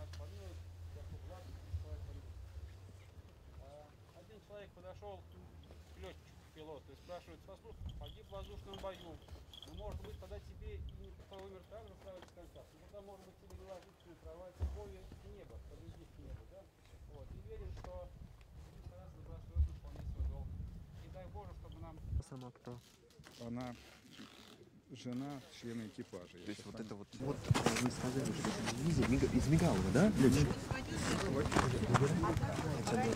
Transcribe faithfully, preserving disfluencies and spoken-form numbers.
Один человек подошел к летчику, пилоту, и спрашивает: послушай, погиб в воздушном бою. Ну, может быть, тогда тебе и не умер так же сразу с конца. Ну, тогда, может быть, тебе не ложиться на кровать, любовью к небу, победить к небу, да? Вот. И верим, что мы стараться добросовестно выполнять свой долг. И дай Боже, чтобы нам... Сама кто? Она жена члена экипажа. То есть вот это вот... Вот вы сказали, что это дивизия из Мигалова, да? Летчик?